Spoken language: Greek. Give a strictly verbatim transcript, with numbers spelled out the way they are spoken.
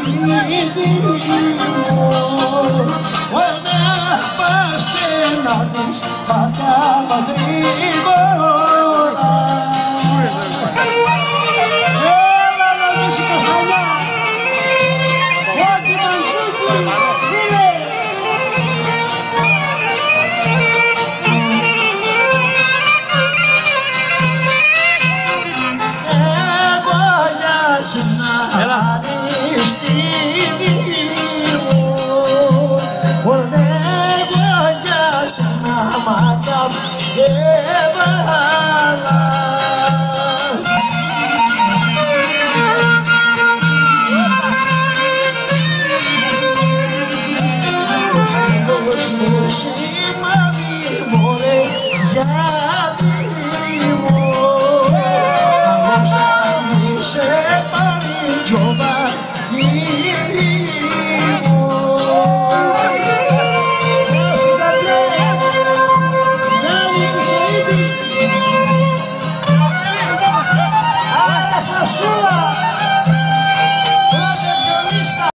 σπίτι μου. Όταν πας και να δεις θα κάνω γρήγορα. Έλα να δεις η Καστανιά. Ό,τι Μανσούκι, φίλε. Εγώ για σένα αριστεί